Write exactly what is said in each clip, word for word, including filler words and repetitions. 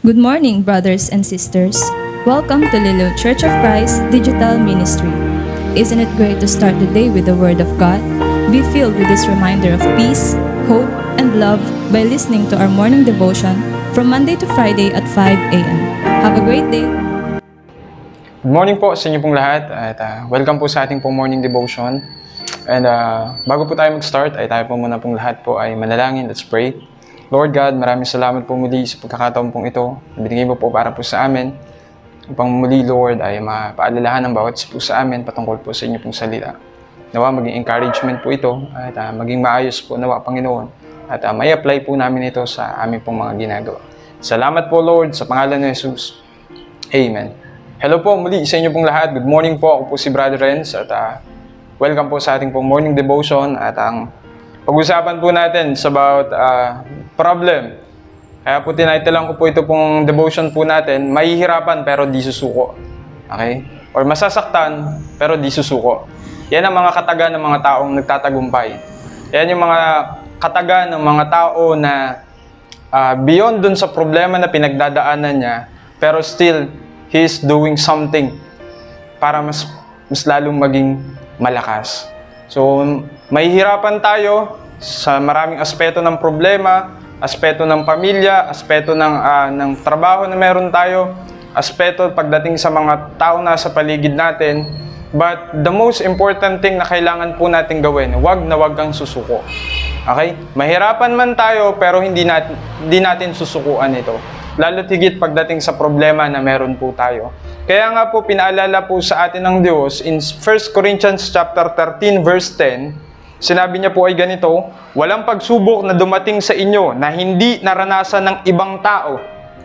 Good morning, brothers and sisters. Welcome to Lilo Church of Christ Digital Ministry. Isn't it great to start the day with the Word of God? Be filled with this reminder of peace, hope, and love by listening to our morning devotion from Monday to Friday at five a m Have a great day! Good morning po sa inyo pong lahat at uh, welcome po sa ating pong morning devotion. And uh, bago po tayo mag-start ay tayo po muna pong lahat po ay manalangin. Let's pray. Lord God, maraming salamat po muli sa pagkakataon pong ito na binigay mo po para po sa amin. Upang muli, Lord, ay mapaalalahan ng bawat po sa amin patungkol po sa inyo pong salita. Nawa maging encouragement po ito at uh, maging maayos po nawa, Panginoon. At uh, may apply po namin ito sa aming pong mga ginagawa. Salamat po, Lord, sa pangalan ni Jesus. Amen. Hello po muli sa inyo pong lahat. Good morning po. Ako po si Brother Renz at uh, welcome po sa ating pong morning devotion. At ang pag-usapan po natin is about uh, problem. Kaya po tinitilan ko po ito pong devotion po natin, mahihirapan pero di susuko. Okay? Or masasaktan pero di susuko. Yan ang mga kataga ng mga taong nagtatagumpay. Yan yung mga kataga ng mga tao na uh, beyond dun sa problema na pinagdadaanan niya, pero still, he is doing something para mas, mas lalong maging malakas. So, mahihirapan tayo sa maraming aspeto ng problema, aspeto ng pamilya, aspeto ng, uh, ng trabaho na meron tayo, aspeto pagdating sa mga tao na sa paligid natin. But the most important thing na kailangan po natin gawin, wag na wag kang susuko. Okay? Mahirapan man tayo pero hindi natin, hindi natin susukuan ito. Lalo't higit pagdating sa problema na meron po tayo. Kaya nga po pinaalala po sa atin ng Diyos in First Corinthians chapter thirteen verse ten, sinabi niya po ay ganito, walang pagsubok na dumating sa inyo na hindi naranasan ng ibang tao.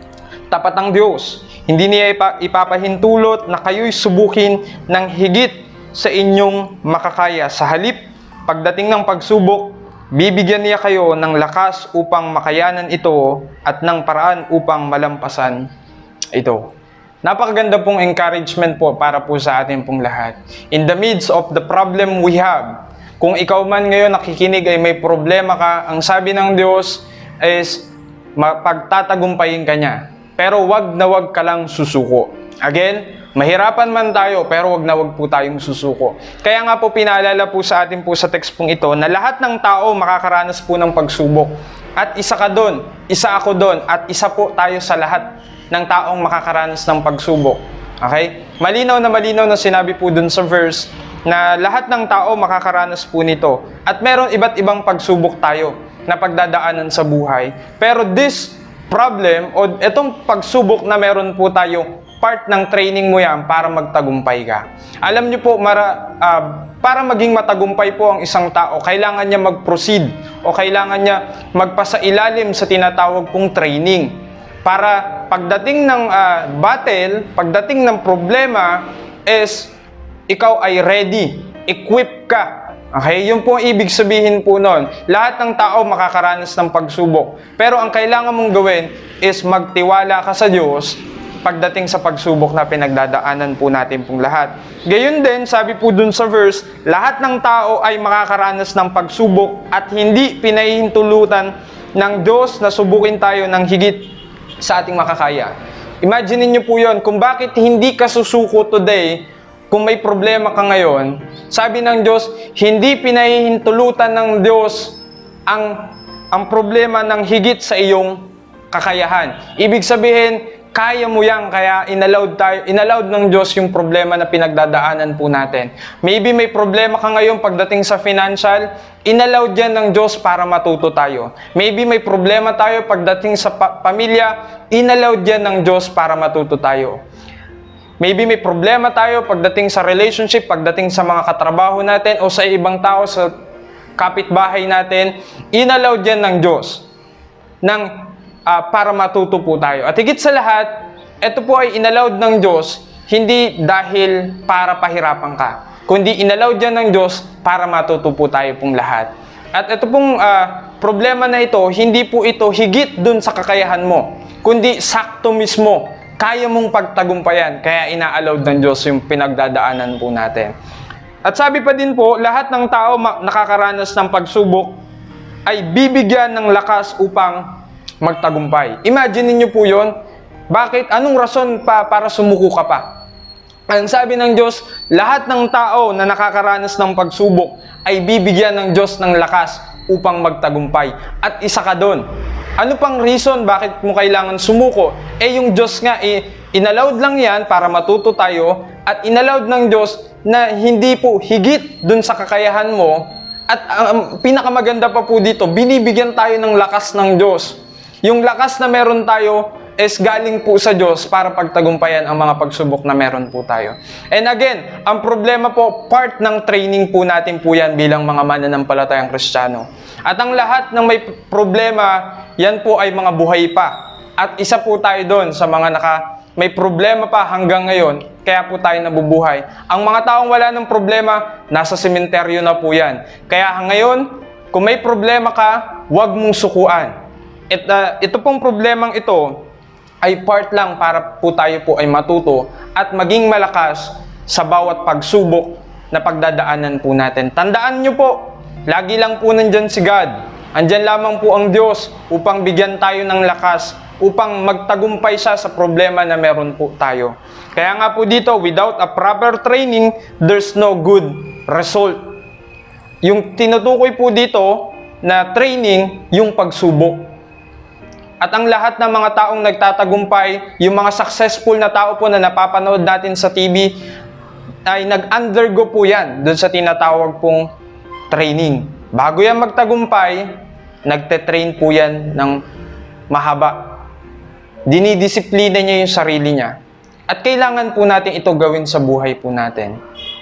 Tapat ang Diyos, hindi niya ipapahintulot na kayo'y subukin ng higit sa inyong makakaya. Sa halip, pagdating ng pagsubok, bibigyan niya kayo ng lakas upang makayanan ito at ng paraan upang malampasan ito. Napakaganda pong encouragement po para po sa atin pong lahat. In the midst of the problem we have, kung ikaw man ngayon nakikinig ay may problema ka, ang sabi ng Diyos is pagtatagumpayin ka niya. Pero wag na wag ka lang susuko. Again, mahirapan man tayo, pero wag na wag po tayong susuko. Kaya nga po pinaalala po sa atin po sa text pong ito na lahat ng tao makakaranas po ng pagsubok. At isa ka doon, isa ako doon, at isa po tayo sa lahat ng taong makakaranas ng pagsubok. Okay? Malinaw na malinaw na sinabi po doon sa verse na lahat ng tao makakaranas po nito. At meron iba't ibang pagsubok tayo na pagdadaanan sa buhay. Pero this problem o itong pagsubok na meron po tayo, part ng training mo yan para magtagumpay ka. Alam niyo po, mara, uh, para maging matagumpay po ang isang tao, kailangan niya mag-proceed o kailangan niya magpasailalim sa tinatawag pong training. Para pagdating ng uh, battle, pagdating ng problema, is ikaw ay ready, equip ka. Okay, yun po ang ibig sabihin po nun. Lahat ng tao makakaranas ng pagsubok. Pero ang kailangan mong gawin is magtiwala ka sa Diyos pagdating sa pagsubok na pinagdadaanan po natin pong lahat. Gayon din, sabi po dun sa verse, lahat ng tao ay makakaranas ng pagsubok at hindi pinahihintulutan ng Diyos na subukin tayo ng higit sa ating makakaya. Imagine niyo po yun, kung bakit hindi ka susuko today. Kung may problema ka ngayon, sabi ng Diyos, hindi pinahihintulutan ng Diyos ang, ang problema ng higit sa iyong kakayahan. Ibig sabihin, kaya mo yan, kaya inallowed, tayo, inallowed ng Diyos yung problema na pinagdadaanan po natin. Maybe may problema ka ngayon pagdating sa financial, inallowed yan ng Diyos para matuto tayo. Maybe may problema tayo pagdating sa pa- pamilya, inallowed yan ng Diyos para matuto tayo. Maybe may problema tayo pagdating sa relationship, pagdating sa mga katrabaho natin o sa ibang tao, sa kapitbahay natin, inallowed yan ng Diyos ng, uh, para matuto po tayo. At higit sa lahat, ito po ay inallowed ng Diyos hindi dahil para pahirapan ka, kundi inallowed yan ng Diyos para matuto po tayo pong lahat. At ito pong uh, problema na ito, hindi po ito higit dun sa kakayahan mo, kundi sakto mismo. Kaya mong pagtagumpayan, kaya ina-allowed ng Diyos yung pinagdadaanan po natin. At sabi pa din po, lahat ng tao nakakaranas ng pagsubok ay bibigyan ng lakas upang magtagumpay. Imagine niyo po yon, Bakit? Anong rason pa para sumuko ka pa? Ang sabi ng Diyos, lahat ng tao na nakakaranas ng pagsubok ay bibigyan ng Diyos ng lakas upang magtagumpay. At isa ka doon. Ano pang reason bakit mo kailangan sumuko? Eh yung Diyos nga, eh, inallowed lang yan para matuto tayo at inallowed ng Diyos na hindi po higit dun sa kakayahan mo. At ang um, pinakamaganda pa po dito, binibigyan tayo ng lakas ng Diyos. Yung lakas na meron tayo is galing po sa Diyos para pagtagumpayan ang mga pagsubok na meron po tayo. And again, ang problema po, part ng training po natin po yan bilang mga mananampalatayang Kristiyano. At ang lahat ng may problema, yan po ay mga buhay pa. At isa po tayo doon sa mga naka, may problema pa hanggang ngayon, kaya po tayo nabubuhay. Ang mga taong wala ng problema, nasa sementeryo na po yan. Kaya ngayon, kung may problema ka, huwag mong sukuan. It, uh, ito pong problemang ito, ay part lang para po tayo po ay matuto at maging malakas sa bawat pagsubok na pagdadaanan po natin. Tandaan nyo po, lagi lang po nandyan si God. Andyan lamang po ang Diyos upang bigyan tayo ng lakas, upang magtagumpay siya sa problema na meron po tayo. Kaya nga po dito, without a proper training, there's no good result. Yung tinutukoy po dito na training, yung pagsubok. At ang lahat ng mga taong nagtatagumpay, yung mga successful na tao po na napapanood natin sa T V, ay nag-undergo po yan doon sa tinatawag pong training. Bago yan magtagumpay, nagte-train po yan ng mahaba. Dinidisiplina niya yung sarili niya. At kailangan po natin ito gawin sa buhay po natin.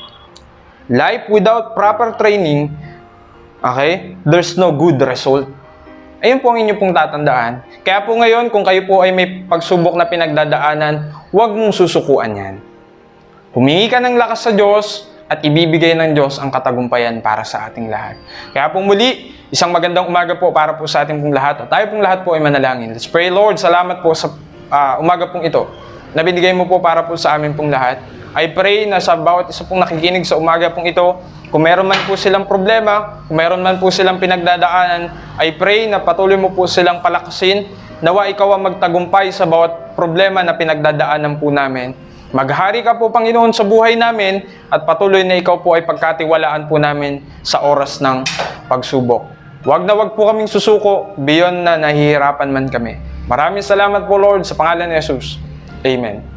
Life without proper training, okay, there's no good result. Ayun po ang inyo pong tatandaan. Kaya po ngayon, kung kayo po ay may pagsubok na pinagdadaanan, huwag mong susukuan yan. Humingi ka ng lakas sa Diyos at ibibigay ng Diyos ang katagumpayan para sa ating lahat. Kaya po muli, isang magandang umaga po para po sa ating pong lahat. At tayo pong lahat po ay manalangin. Let's pray. Lord, salamat po sa uh, umaga pong ito na binigay mo po para po sa amin pong lahat. I pray na sa bawat isa pong nakikinig sa umaga pong ito, kung meron man po silang problema, kung meron man po silang pinagdadaanan, I pray na patuloy mo po silang palakasin. Nawa ikaw ang magtagumpay sa bawat problema na pinagdadaanan po namin. Maghari ka po, Panginoon, sa buhay namin at patuloy na ikaw po ay pagkatiwalaan po namin sa oras ng pagsubok. Huwag na huwag po kaming susuko, beyond na nahihirapan man kami. Maraming salamat po, Lord, sa pangalan ni Jesus. Amen.